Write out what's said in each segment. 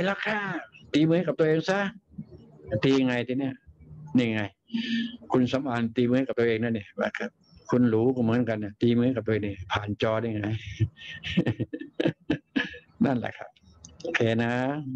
แล้วค่ะตีมือกับตัวเองซะตียังไงทีเนี้ยนี่ไงคุณสำอางตีมือกับตัวเองนั่นเนี่ยว่าครับคุณหรูก็เหมือนกันเนี่ยตีมือกับตัวเองเนี่ยผ่านจอได้ไง นั่นแหละครับโอเคนะ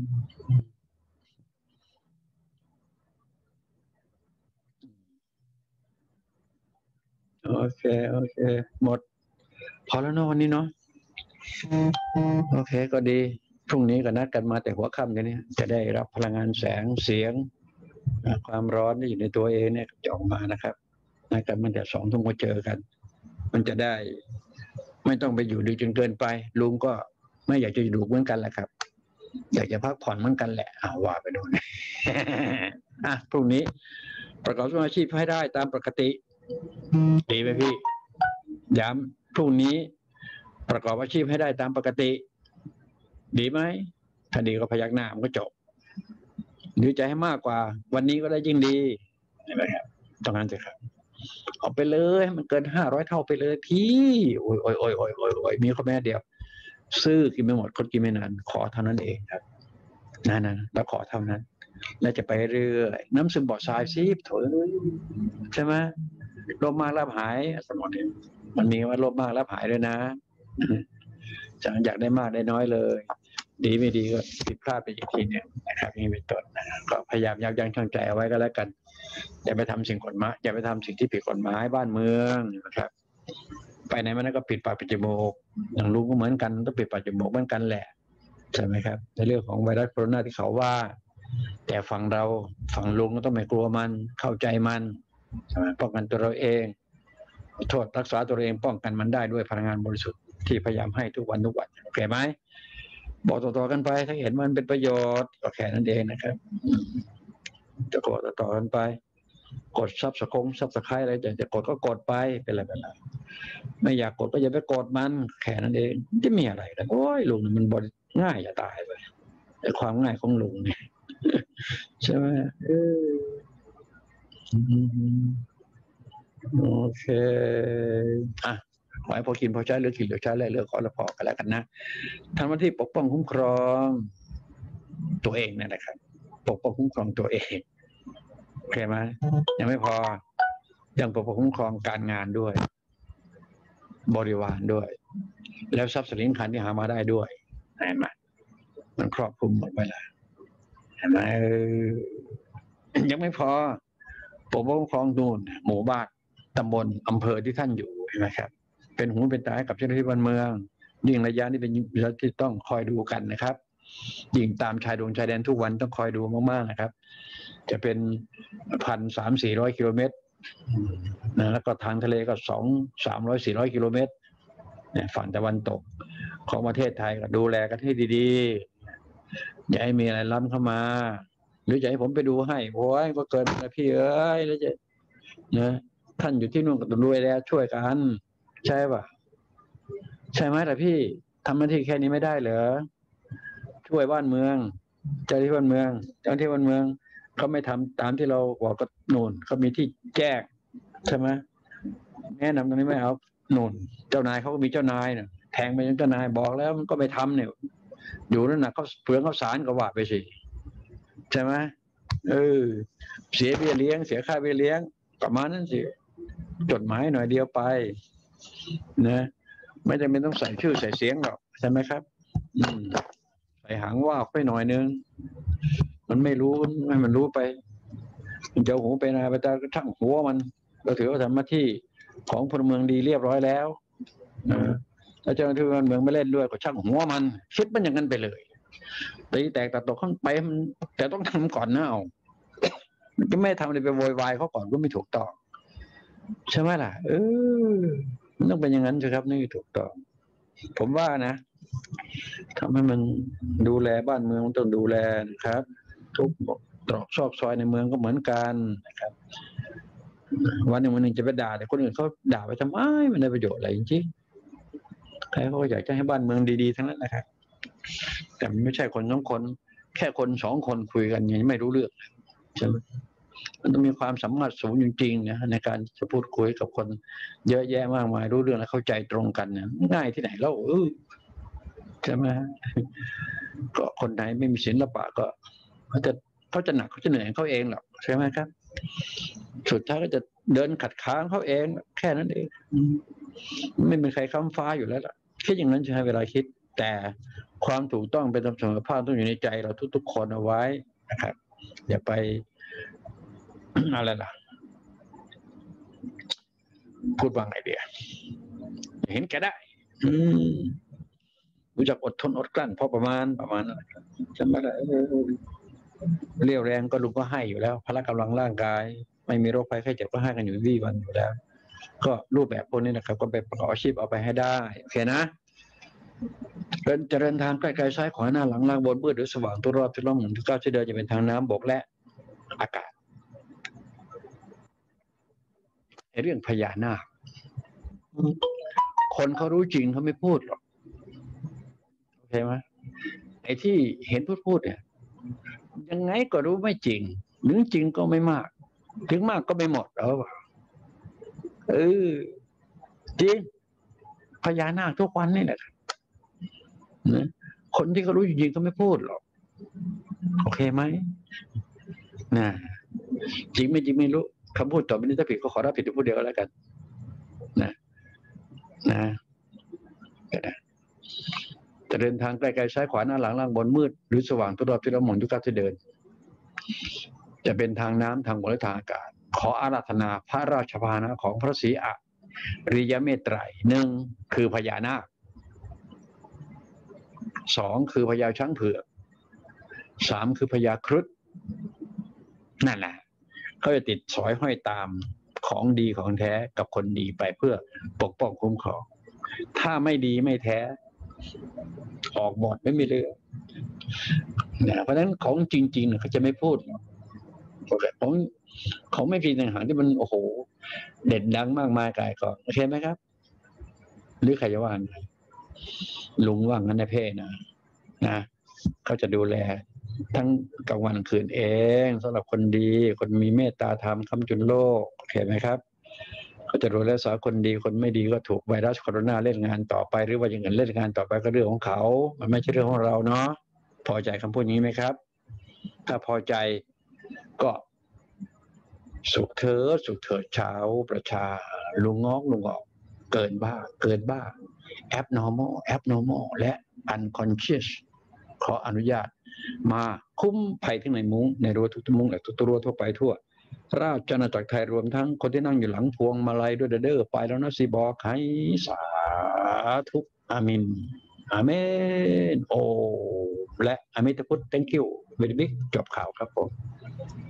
โอเคโอเคหมดพอแล้วเนาะวันนี้เนาะโอเคก็ดีพรุ่งนี้ก็นัดกันมาแต่หัวค่ำกันนี้จะได้รับพลังงานแสงเสียงความร้อนที่อยู่ในตัวเองเนี่ยจะออกมานะครับนัดกันมันจะ2 ทุ่มก็เจอกัน มันจะได้ไม่ต้องไปอยู่ดึกจนเกินไปลุงก็ไม่อยากจะอยู่เหมือนกันแหละครับอยากจะพักผ่อนเหมือนกันแหละว่าไปดูนะพรุ่งนี้ประกอบอาชีพให้ได้ตามปกติดีไหมพี่ย้ำพรุ่งนี้ประกอบอาชีพให้ได้ตามปกติดีไหมถ้าดีก็พยักหน้ามันก็จบหรือใจให้มากกว่าวันนี้ก็ได้ยิ่งดีใช่ไหมครับต้องการจะครับเอาไปเลยมันเกิน500 เท่าไปเลยพี่โอ้ยโอ้ยโอ้ยโอ้ยโอ้ยโอ้ยมีข้อแม้เดียวซื้อกินไม่หมดคนกินไม่นานขอเท่านั้นเองครับนั่นแล้วขอเท่านั้นแล้วจะไปเรื่อยน้ำซึมบ่อทรายซีบถอยใช่ไหมลมมากรับหายสมองเนี่ยมันมีว่าลมมากรับหายด้วยนะจะอยากได้มากได้น้อยเลยดีไม่ดีก็ผิดพลาดไปอีกทีเนี่ยนะครับนี่เป็นต้นก็พยายามยับยั้งชั่งใจเอาไว้ก็แล้วกันอย่าไปทำสิ่งกฎหมายอย่าไปทำสิ่งที่ผิดกฎหมายบ้านเมืองนะครับไปไหนมาไหนก็ปิดปากปิดจมูกอย่างลุงก็เหมือนกันต้องปิดปากจมูกเหมือนกันแหละใช่ไหมครับในเรื่องของไวรัสโคโรนาที่เขาว่าแต่ฝั่งเราฝั่งลุงก็ต้องไม่กลัวมันเข้าใจมันใช่ไหมป้องกันตัวเราเองโทษรักษาตัวเองป้องกันมันได้ด้วยพลังงานบริสุทธิ์ที่พยายามให้ทุกวันโอเคไหมบอกต่อๆกันไปถ้าเห็นมันเป็นประโยชน์ก็แค่นั้นเองนะครับจะกดต่อกันไปกดซับสไครต์อะไรจะกดก็กดไปเป็นอะไรไม่อยากกดก็อย่าไปกดมันแค่นั้นเองจะมีอะไรแต่โอ้ยลุงมันบริง่ายจะตายไปแต่ความง่ายของลุงเนี่ยใช่ไหมโอเคขอให้พอกินพอใช้เลือกกินเลือกใช้เลือกขอละพอกันแล้วกันนะทำหน้าที่ปกป้องคุ้มครองตัวเองนั่นแหละครับปกป้องคุ้มครองตัวเองโอเคไหมยังไม่พอยังปกป้องคุ้มครองการงานด้วยบริวารด้วยแล้วทรัพย์สินขันที่หามาได้ด้วยเห็นไหมมันครอบคลุมหมดไปแล้วเห็นไหมยังไม่พอปกป้องคุ้มครองนู่นหมู่บ้านตำบลอำเภอที่ท่านอยู่เห็นไหมครับเป็นหูเป็นตาให้กับเจ้าหน้าที่บ้านเมืองยิ่งระยะนี้เป็นระยะที่ต้องคอยดูกันนะครับยิ่งตามชายแดนทุกวันต้องคอยดูมากๆนะครับจะเป็น1,300-400 กิโลเมตรนะแล้วก็ทางทะเลก็200-300-400 กิโลเมตรฝั่งตะวันตกของประเทศไทยก็ดูแลกันให้ดีๆอย่าให้มีอะไรล้ำเข้ามาหรือจะให้ผมไปดูให้โอ้ยก็เกินไปพี่เอ้ยแล้วจะนะท่านอยู่ที่นู่นก็ต้องดูแลช่วยกันใช่ป่ะใช่ไหมล่ะพี่ทำหน้าที่แค่นี้ไม่ได้เหรอช่วยบ้านเมืองเจ้าที่บ้านเมืองเขาไม่ทำตามที่เราบอกก็นู่นเขามีที่แจ้งใช่ไหมแนะนำตรงนี้ไม่เอานู่นเจ้านายเขาก็มีเจ้านายเนี่ยแทงไปยังเจ้านายบอกแล้วมันก็ไปทำเนี่ยอยู่นั่นน่ะเขาเปลืองเขาสารก็ว่าไปสิใช่ไหมเสียเบี้ยเลี้ยงเสียค่าเบี้ยเลี้ยงประมาณนั้นสิจดหมายหน่อยเดียวไปนะไม่จำเป็นต้องใส่ชื่อใส่เสียงหรอกใช่ไหมครับใส่หางว่าไปหน่อยนึงมันไม่รู้ให้มันรู้ไปมันจะหูไปนาไปตาช่างหัวมันก็ถือว่าทำหน้าที่ของพลเมืองดีเรียบร้อยแล้วถ้าเจ้าหน้าที่เมืองไม่เล่นด้วยก็ช่างหัวมันคิดมันอย่างนั้นไปเลยตีแตกตัดตกข้างไปมันแต่ต้องทำก่อนนะเอามันจะไม่ทำอะไรไปโวยวายเขาก่อนก็ไม่ถูกต้องใช่ไหมล่ะมันต้องเป็นอย่างนั้นใช่ครับนี่ถูกต้องผมว่านะทำให้มันดูแลบ้านเมืองมันต้องดูแลนะครับทุกตรอกซอกซอยในเมืองก็เหมือนกันนะครับวันหนึ่งจะไปด่าแต่คนอื่นเขาด่าไปทำไมมันได้ประโยชน์อะไรจริงๆใครเขาก็อยากจะให้บ้านเมืองดีๆทั้งนั้นนะครับแต่ไม่ใช่คน2 คนแค่คน2 คนคุยกันยังไม่รู้เรื่องใช่ไหมมันต้องมีความสามารถสูงจริงๆนะในการจะพูดคุยกับคนเยอะแยะมากมายรู้เรื่องและเข้าใจตรงกันนะง่ายที่ไหนแล้วใช่ไหมก็คนไหนไม่มีศิลปะก็เขาจะหนักเขาจะเหนื่อยเขาเองหรอกใช่ไหมครับสุดท้ายก็จะเดินขัดขางเขาเองแค่นั้นเองไม่มีใครค้ำฟ้าอยู่แล้วล่ะคิดอย่างนั้นใช้เวลาคิดแต่ความถูกต้องเป็นธรรมชาติภาพต้องอยู่ในใจเราทุกๆคนเอาไว้นะครับอย่าไป อะไรล่ะพูดว่าไงเดียเห็นแกได้รู้จักอดทนอดกลั้นพอประมาณนั้นจำไม่ได้เรี่ยวแรงก็ลุงก็ให้อยู่แล้วพละกำลังร่างกายไม่มีโรคภัยไข้เจ็บก็ให้กันอยู่วี่วันอยู่แล้วก็รูปแบบพวกนี้นะครับก็ไปประกอบอาชีพเอาไปให้ได้โอเคนะจะเดินทางใกล้ๆซ้ายขวาหน้าหลังล่างบนมืดหรือสว่างตัวรอบที่ล้อมหมุนที่ก้าวที่เดินจะเป็นทางน้ำบกและอากาศเรื่องพญานาคคนเขารู้จริงเขาไม่พูดหรอกโอเคไหมไอ้ที่เห็นพูดเนี่ยยังไงก็รู้ไม่จริงหรือจริงก็ไม่มากถึงมากก็ไม่หมดแล้วจริงพญานาคทุกวันนี่แหละนะคนที่เขารู้จริงๆเขาไม่พูดหรอกโอเคไหมนะจริงไม่จริงไม่รู้คำพูดต่อไปนี้ถ้าผิดก็ขอรับผิดพูดเดียวก็แล้วกันนะจะเดินทางไกลๆซ้ายขวาหน้าหลังล่างบนมืดหรือสว่างตัวรอบที่เราหมุนทุกก้าวที่เดินจะเป็นทางน้ำทางบกและทางอากาศขออาราธนาพระราชพานะของพระศรีอริยเมตไตรหนึ่งคือพญานาคสองคือพญาช้างเผือกสามคือพญาครุฑนั่นแหละเขาจะติดสอยห้อยตามของดีของแท้กับคนดีไปเพื่อปกป้องคุ้มครองถ้าไม่ดีไม่แท้ออกหมดไม่มีเรื่องเพราะฉะนั้นของจริงๆเขาจะไม่พูดของไม่พีต่างหากที่มันโอ้โหเด่นดังมากมายกายก่อนโอเคไหมครับหรือใครจะว่าไงลุงว่างั้นในเพศนะเขาจะดูแลทั้งกลางวันคืนเองสำหรับคนดีคนมีเมตตาธรรมค้ำจุนโลกเห็นไหมครับเขาจะดูแลสาคนดีคนไม่ดีก็ถูกไวรัสโคโรนาเล่นงานต่อไปหรือว่าอย่างอื่นเล่นงานต่อไปก็เรื่องของเขามันไม่ใช่เรื่องของเราเนาะพอใจคำพูดนี้ไหมครับถ้าพอใจก็สุขเถิดเช้าประชาลุงงอกเกินบ้าabnormal และ unconscious ขออนุญาตมาคุ้มภัยทั้งในมุ้งในรั้วทุกมุ้งและทุกรั้วทั่วไปทั่วราชอาณาจักรไทยรวมทั้งคนที่นั่งอยู่หลังพวงมาลัยด้วยเด้อไปแล้วนะสิบอกให้สาธุอามินอาเมนโอและอามิตพุทธ thank you very big จบข่าวครับผม